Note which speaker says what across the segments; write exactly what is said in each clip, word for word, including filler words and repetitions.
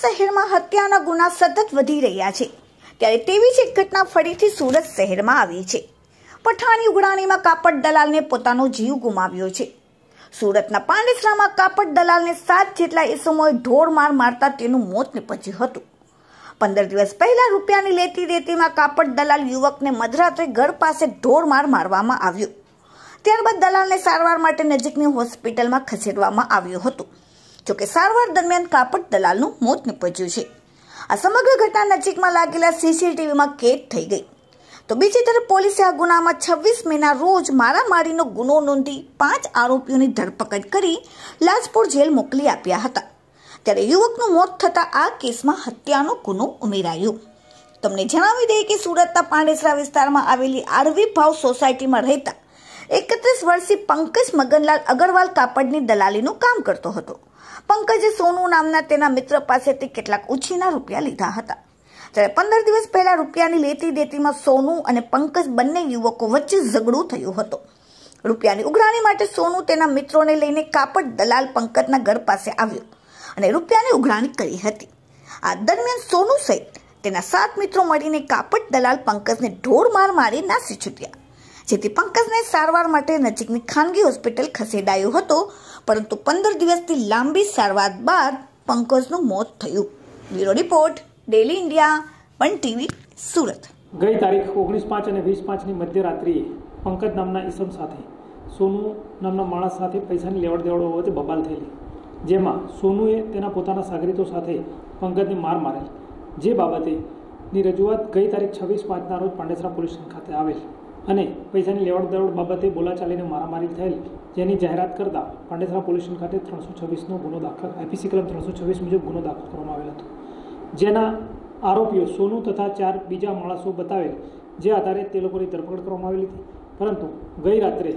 Speaker 1: શહેરમાં હત્યાના ગુના સતત વધી રહ્યા છે ત્યારે તેવી જ એક ઘટના ફરીથી સુરત શહેરમાં આવી છે। પઠાણી ઉઘરાણીમાં કાપડ દલાલને પોતાનો જીવ ગુમાવ્યો છે। સુરતના પાંડેસરામાં કાપડ દલાલને સાત જેટલા ઇસમોએ ઢોર માર મારતા તેનું મોત નીપજ્યું હતું। પંદર દિવસ પહેલા રૂપિયાની લેતી દેતીમાં કાપડ દલાલ યુવકને મધરાત્રે ઘર પાસે ઢોર માર મારવામાં આવ્યો। ત્યારબાદ દલાલને સારવાર માટે નજીકની હોસ્પિટલમાં ખસેડવામાં આવ્યો હતો। જોકે સારવાર દરમિયાન કાપડ દલાલનું મોત નીપજ્યું છે। આ સમગ્ર ઘટના નજીકમાં લાગેલા સીસીટીવીમાં કેદ થઈ ગઈ। તો બીજી તરફ પોલીસે આ ગુનામાં છવ્વીસ મેના રોજ મારામારીનો ગુનો નોંધી પાંચ આરોપીઓની ધરપકડ કરી લાજપોર જેલ મોકલી આપ્યા હતા। ત્યારે યુવકનું મોત થતા આ કેસમાં હત્યાનો ગુનો ઉમેરાયો। તમને જણાવી દઈએ કે સુરતના પાંડેસરા વિસ્તારમાં આવેલી આરવી ભાવ સોસાયટીમાં રહેતા એકત્રીસ વર્ષીય પંકજ મગનલાલ અગરવાલ કાપડની દલાલીનું કામ કરતો હતો। પંકજે સોનુ નામના તેના મિત્ર પાસેથી કેટલાક ઉછીના રૂપિયા લીધા હતા। ત્યારે પંદર દિવસ પહેલા રૂપિયાની લેતી દેતીમાં સોનુ અને પંકજ બંને યુવકો વચ્ચે ઝઘડો થયો હતો। રૂપિયાની ઉઘરાણી માટે સોનુ તેના મિત્રોને લઈને કાપડ દલાલ પંકજના ઘર પાસે આવ્યો અને રૂપિયાની ઉઘરાણી કરી હતી। આ દરમિયાન સોનુ સહિત તેના સાત મિત્રો મળીને કાપડ દલાલ પંકજને ઢોર માર મારી નાસી છૂટ્યા, જેથી પંકજને સારવાર માટે નજીકની ખાનગી હોસ્પિટલ ખસેડાયો હતો, પરંતુ પંદર દિવસથી લાંબી સારવાર બાદ પંકજનું મોત થયું। Bureau report, daily India, one TV, Surat.
Speaker 2: ગઈ તારીખ ઓગણીસ પાંચ અને વીસ પાંચની મધ્યરાત્રિએ પંકજ નામના ઈસમ સાથે સોનુ નામના માણસ સાથે પૈસાની લેવડ દેવડ હોવાથી બબાલ થયેલી, જેમાં સોનુએ તેના પોતાના સાગરીતો સાથે પંકજને માર મારેલ, જે બાબતેની રજૂઆત ગઈ તારીખ છવ્વીસ પાંચના રોજ પાંડેસરા પોલીસ સ્ટેશન ખાતે આવેલ અને પૈસાની લેવડ દેવડ બાબતે બોલાચાલીને મારામારી થયેલ, જેની જાહેરાત કરતા પાંડેસરા પોલીસ સ્ટેશન ખાતે ત્રણસો છવ્વીસનો ગુનો દાખલ આઈપીસી કલમ ત્રણસો છવ્વીસ મુજબ ગુનો દાખલ કરવામાં આવેલ હતો, જેના આરોપીઓ સોનુ તથા ચાર બીજા માણસો બતાવેલ, જે આધારે તે લોકોની ધરપકડ કરવામાં આવેલી હતી। પરંતુ ગઈ રાત્રે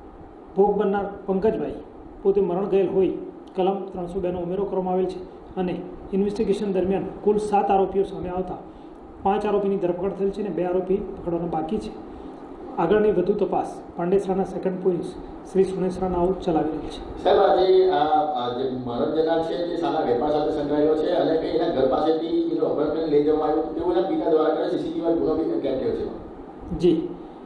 Speaker 2: ભોગ બનનાર પંકજભાઈ પોતે મરણ ગયેલ હોય કલમ ત્રણસો બેનો ઉમેરો કરવામાં આવેલ છે અને ઇન્વેસ્ટિગેશન દરમિયાન કુલ સાત આરોપીઓ સામે આવતા પાંચ આરોપીની ધરપકડ થયેલ છે અને બે આરોપી પકડવાના બાકી છે। આગળની વધુ તપાસ પાંડેસરાના સેકન્ડ પોલીસ શ્રી સુનેસરા નાઓ ચલાવી રહી છે।
Speaker 3: સાહેબ, આજે આ જે મરણ જનાર છે તે સાના વેપાર સાથે સંકળાયેલો છે અને કે એના ઘર પાસેથી એનો અપહરણ લઈ જવામાં આવ્યું તેઓના પિતા દ્વારા સીસીટીવી ગુનો બી કેદ થયો છે।
Speaker 2: જી,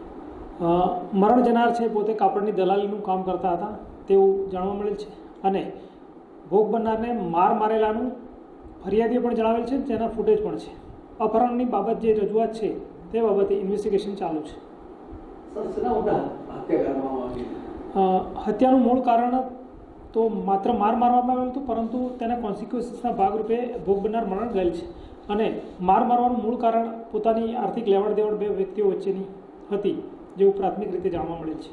Speaker 2: મરણ જનાર છે પોતે કાપડની દલાલીનું કામ કરતા હતા તેવું જાણવા મળેલ છે અને ભોગ બનનારને માર મારેલાનું ફરિયાદીએ પણ જણાવેલ છે, તેના ફૂટેજ પણ છે। અપહરણની બાબત જે રજૂઆત છે તે બાબતે ઇન્વેસ્ટિગેશન ચાલુ છે। હત્યાનું મૂળ કારણ તો માત્ર માર મારવામાં આવેલું હતું, પરંતુ તેના કોન્સિક્વન્સીસના ભાગરૂપે ભોગ બનનાર મરણ ગયેલ છે અને માર મારવાનું મૂળ કારણ પોતાની આર્થિક લેવડ દેવડ બે વ્યક્તિઓ વચ્ચેની હતી, જેવું પ્રાથમિક રીતે જાણવા મળેલ છે।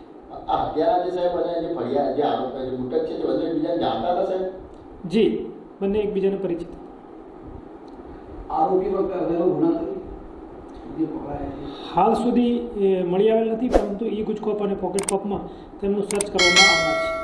Speaker 2: જી, બંને એકબીજાને પરિચિત। હાલ સુધી મળી આવેલ નથી, પરંતુ ઈ ગુજકોપ અને પોકેટ કોપમાં તેમનું સર્ચ કરવામાં આવનાર છે।